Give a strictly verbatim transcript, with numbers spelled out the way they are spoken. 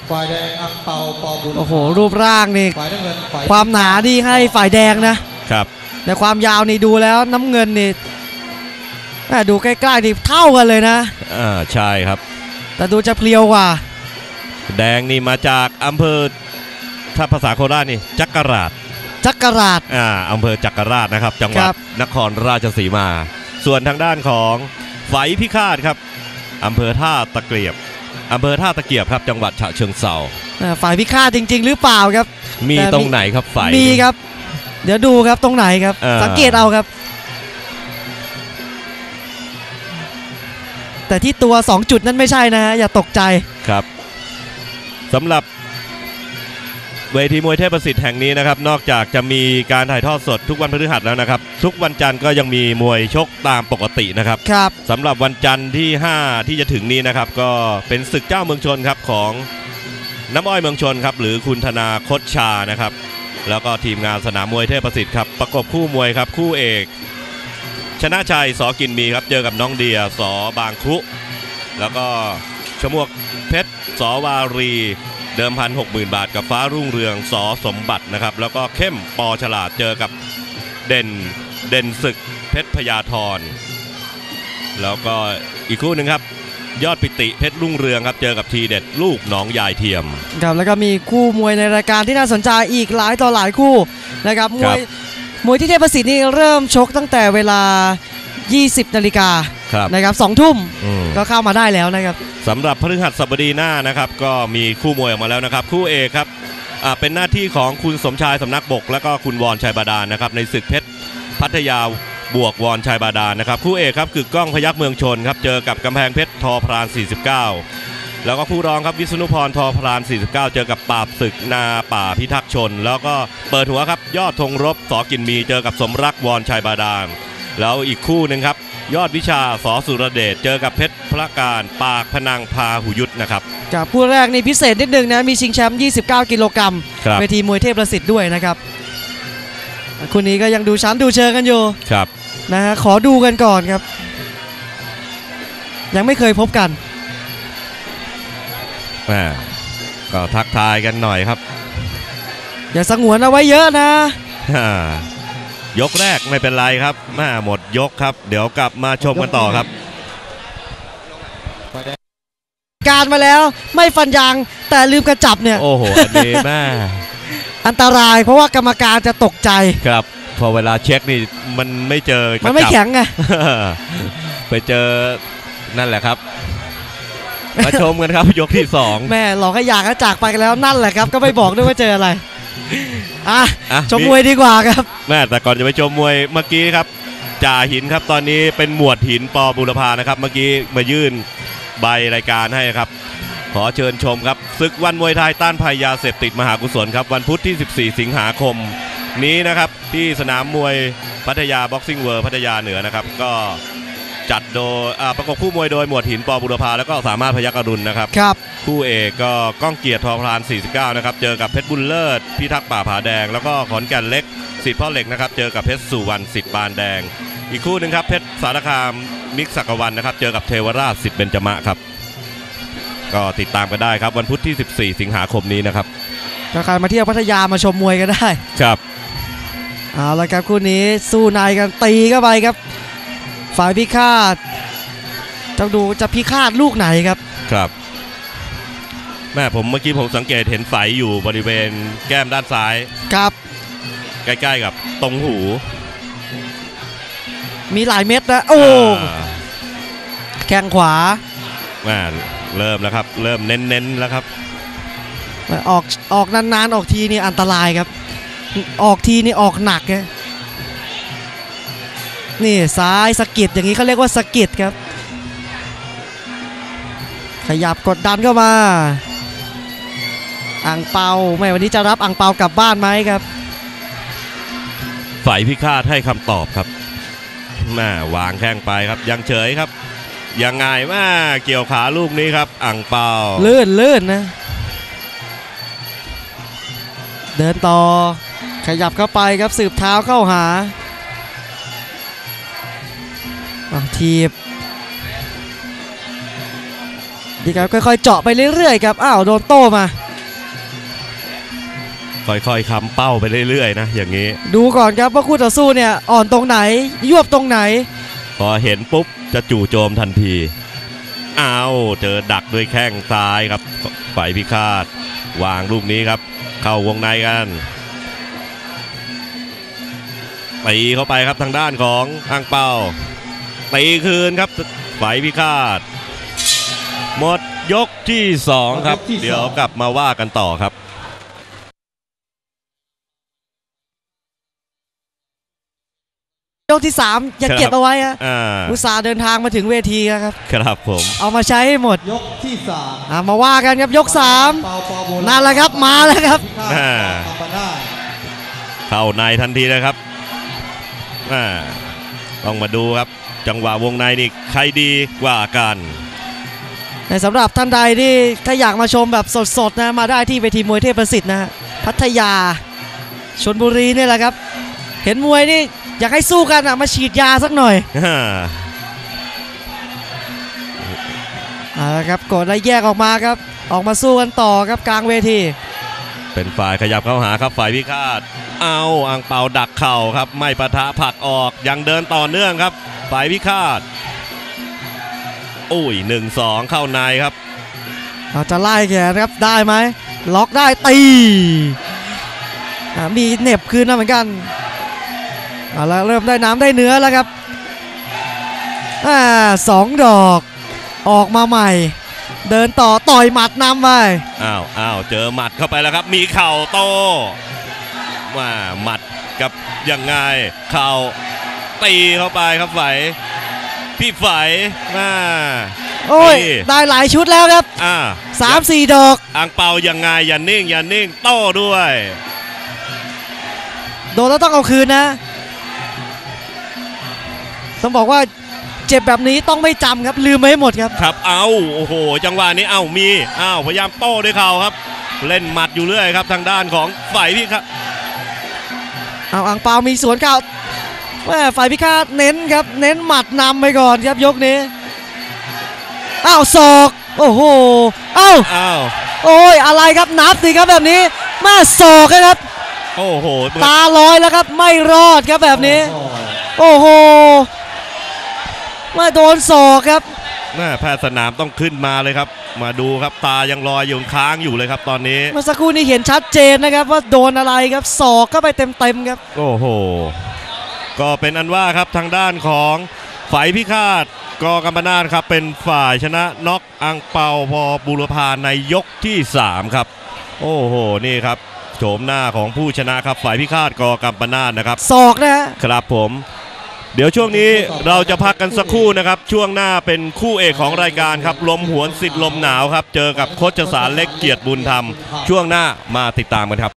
ฝ่ายแดงอังเปาปอบุญโอ้โโหรูปร่างนี่ความหนาดีให้ฝ่ายแดงนะครับแต่ความยาวนี่ดูแล้วน้ำเงินนี่ดูใกล้ๆนี่เท่ากันเลยนะอ่าใช่ครับแต่ดูจะเพลียวกว่าแดงนี่มาจากอำเภอถ้าภาษาโคราชนี่จักราชจักราชอ่าอำเภอจักราชนะครับจังหวัดนครราชสีมาส่วนทางด้านของไฝพิฆาตครับอำเภอท่าตะเกียบอำเภอท่าตะเกียบครับจังหวัดฉะเชิงเทราฝ่ายพิฆาตจริงๆหรือเปล่าครับมีตรงไหนครับฝ่ายมีครับเดี๋ยวดูครับตรงไหนครับสังเกตเอาครับแต่ที่ตัวสองจุดนั้นไม่ใช่นะฮะอย่าตกใจครับสำหรับเวทีมวยเทพประสิทธิ์แห่งนี้นะครับนอกจากจะมีการถ่ายทอดสดทุกวันพฤหัสแล้วนะครับทุกวันจันทร์ก็ยังมีมวยชกตามปกตินะครับครับสำหรับวันจันทร์ที่ห้าที่จะถึงนี้นะครับก็เป็นศึกเจ้าเมืองชนครับของน้ำอ้อยเมืองชนครับหรือคุณธนาคตชานะครับแล้วก็ทีมงานสนามมวยเทพประสิทธิ์ครับประกบคู่มวยครับคู่เอกชนะชัยสอกินมีครับเจอกับน้องเดียสอบางครุแล้วก็ชมวกเพชรสอวารีเดิมพันหกหมื่นบาทกับฟ้ารุ่งเรืองสอสมบัตินะครับแล้วก็เข้มปอฉลาดเจอกับเด่นเด่นศึกเพชรพญาธรแล้วก็อีกคู่หนึ่งครับยอดปิติเพชรรุ่งเรืองครับเจอกับทีเด็ดลูกหนองยายเทียมครับแล้วก็มีคู่มวยในรายการที่น่าสนใจอีกหลายต่อหลายคู่นะครับมวยมวยที่เทพประสิทธิ์นี่เริ่มชกตั้งแต่เวลายี่สิบนาฬิกานะครับสองทุ่มก็เข้ามาได้แล้วนะครับสำหรับพฤหัสบดีหน้านะครับก็มีคู่มวยออกมาแล้วนะครับคู่เอกครับเป็นหน้าที่ของคุณสมชายสำนักบกและก็คุณวรชัยบาดาลนะครับในศึกเพชรพัทยาบวกวรชัยบาดาลนะครับคู่เอกครับคือกล้องพยัคฆ์เมืองชนครับเจอกับกำแพงเพชรทอพรานสี่สิบเก้าแล้วก็คู่รองครับวิษณุพรทอพรานสี่สิบเก้าเจอกับปราบศึกนาป่าพิทักษ์ชนแล้วก็เปิดหัวครับยอดธงรบสอกินมีเจอกับสมรักวรชัยบาดาลแล้วอีกคู่หนึ่งครับยอดวิชาสอสุรเดชเจอกับเพชรพระการปากพนังพาหุยุทธนะครับกับคู่แรกนี่พิเศษนิดนึงนะมีชิงแชมป์ยี่สิบเก้ากิโลกรัมเวทีมวยเทพประสิทธิ์ด้วยนะครับคู่นี้ก็ยังดูชั้นดูเชิงกันอยู่ครับนะฮะขอดูกันก่อนครับยังไม่เคยพบกันอ่าก็ทักทายกันหน่อยครับอย่าสงวนเอาไว้เยอะนะยกแรกไม่เป็นไรครับมาหมดยกครับเดี๋ยวกลับมาชมกันต่อครับการมาแล้วไม่ฟันยางแต่ลืมกระจับเนี่ยโอ้โหอันนี้แม่อันตรายเพราะว่ากรรมการจะตกใจครับพอเวลาเช็คนี่มันไม่เจอมันไม่แข็งไงไปเจอนั่นแหละครับมาชมกันครับยกที่สองแม่หลอกให้อยากให้จากไปกันแล้วนั่นแหละครับก็ไม่บอกด้วยว่าเจออะไรอ่ะชมมวยดีกว่าครับแม่แต่ก่อนจะไปชมมวยเมื่อกี้ครับจ่าหินครับตอนนี้เป็นหมวดหินปอบุรพานะครับเมื่อกี้มายื่นใบรายการให้ครับขอเชิญชมครับศึกวันมวยไทยต้านภัยยาเสพติดมหากุศลครับวันพุธที่สิบสี่สิงหาคมนี้นะครับที่สนามมวยพัทยาบ็อกซิ่งเวิลด์พัทยาเหนือนะครับก็จัดโดยประกบคู่มวยโดยหมวดหินปอบุรพาแล้วก็สามารถพยัคฆ์อรุณนะครับครับคู่เอกก็ก้องเกียรติทองพลานสี่สิบเก้านะครับเจอกับเพชรบุญเลิศพิทักษ์ป่าผาแดงแล้วก็ขอนแก่นเล็กสิทธิ์พ่อเหล็กนะครับเจอกับเพชรสุวรรณสิทธิ์ปานแดงอีกคู่หนึ่งครับเพชรสารคามมิกซ์ศักดิ์วันนะครับเจอกับเทวราชสิทธิ์เบญจมะครับก็ติดตามกันได้ครับวันพุธที่สิบสี่สิงหาคมนี้นะครับถ้าใครมาเที่ยวพัทยามาชมมวยก็ได้ครับเอาละครับคู่นี้สู้ในกันตีเข้าไปครับฝ่ายพิฆาตต้องดูจะพิฆาตลูกไหนครับครับแม่ผมเมื่อกี้ผมสังเกตเห็นไฝอยู่บริเวณแก้มด้านซ้ายครับใกล้ๆกับตรงหูมีหลายเม็ดนะโอ้แข้งขวาแม่เริ่มแล้วครับเริ่มเน้นๆแล้วครับออกออกนานๆออกทีนี่อันตรายครับออกทีนี่ออกหนักไงนี่ซ้ายสะกิดอย่างนี้เขาเรียกว่าสะกิดครับขยับกดดันเข้ามาอ่างเปาแม่วันนี้จะรับอ่างเปากลับบ้านไหมครับฝ่ายพิฆาตให้คำตอบครับแม่วางแข้งไปครับยังเฉยครับยังไงแม่เกี่ยวขาลูกนี้ครับอ่างเปาเลื่อนเลื่อนนะเดินต่อขยับเข้าไปครับสืบเท้าเข้าหาทีบดีครับค่อยๆเจาะไปเรื่อยๆครับอ้าวโดนโต้มาค่อยๆคำเป้าไปเรื่อยๆนะอย่างนี้ดูก่อนครับว่าคู่ต่อสู้เนี่ยอ่อนตรงไหนยวบตรงไหนพอเห็นปุ๊บจะจู่โจมทันทีอ้าวเจอดักด้วยแข้งซ้ายครับฝ่ายพิฆาตวางลูกนี้ครับเข้าวงในกันตีเข้าไปครับทางด้านของอังเปาตีคืนครับฝ่ายพิฆาตหมดยกที่สองครับเดี๋ยวกลับมาว่ากันต่อครับยกที่สามอย่าเก็บเอาไว้ฮะอุตส่าห์เดินทางมาถึงเวทีครับครับผมเอามาใช้ให้หมดยกที่สามมาว่ากันครับยกสามนั่นแหละครับมาแล้วครับเข้าในทันทีเลยครับต้องมาดูครับจังหวะวงในนี่ใครดีกว่ากันในสำหรับท่านใดที่ถ้าอยากมาชมแบบสดๆนะมาได้ที่เวทีมวยเทพประสิทธิ์นะพัทยาชลบุรีนี่แหละครับเห็นมวยนี่อยากให้สู้กันอ่ะมาฉีดยาสักหน่อยอ่าครับกดแล้วแยกออกมาครับออกมาสู้กันต่อครับกลางเวทีเป็นฝ่ายขยับเข้าหาครับฝ่ายพิฆาตเอาอังเปาดักเข่าครับไม่ปะทะผลักออกยังเดินต่อเนื่องครับฝ่ายพิฆาตอุ้ยหนึ่งสองเข้าในครับอาจจะไล่แขนครับได้ไหมล็อกได้ตีมีเหน็บคืนนะเหมือนกันเอาละเริ่มได้น้ำได้เนื้อแล้วครับอ่าสองดอกออกมาใหม่เดินต่อต่อยหมัดนำไปอ้าวอ้าวเจอหมัดเข้าไปแล้วครับมีเข่าโตว่าหมัดกับยังไงเข่าตีเข้าไปครับไฝพี่ไฝมาโอ้ยได้หลายชุดแล้วครับอ่าสามสี่ดอกอังเปายังไงอย่านิ่งอย่านิ่งโต้ด้วยโดนแล้วต้องเอาคืนนะต้องบอกว่าเจ็บแบบนี้ต้องไม่จำครับลืมไม่หมดครับครับเอาโอ้โหจังหวะนี้เอามีอ้าวพยายามโต้ด้วยเข่าครับเล่นหมัดอยู่เรื่อยครับทางด้านของฝ่ายพิฆาตเอาอังเปามีสวนเข่าแม่ฝ่ายพิฆาตเน้นครับเน้นหมัดนำไปก่อนครับยกนี้อ้าวศอกโอ้โหอ้าวอ้าวโอ้ยอะไรครับนับสิครับแบบนี้แม่ศอกครับโอ้โหตาลอยแล้วครับไม่รอดครับแบบนี้โอ้โหมาโดนศอกครับแม่แพทย์สนามต้องขึ้นมาเลยครับมาดูครับตายังลอยอยู่ค้างอยู่เลยครับตอนนี้เมื่อสักครู่นี้เห็นชัดเจนนะครับว่าโดนอะไรครับศอกก็ไปเต็มๆครับโอ้โหก็เป็นอันว่าครับทางด้านของฝ่ายพิฆาตกกำปนาทครับเป็นฝ่ายชนะน็อกอังเปาพอบุรพาในยกที่สามครับโอ้โหนี่ครับโฉมหน้าของผู้ชนะครับฝ่ายพิฆาตกกำปนาทนะครับศอกนะครับผมเดี๋ยวช่วงนี้เราจะพักกันสักครู่นะครับช่วงหน้าเป็นคู่เอกของรายการครับลมหวนสิทธิ์ลมหนาวครับเจอกับโคชสารเล็กเกียรติบุญธรรมช่วงหน้ามาติดตามกันครับ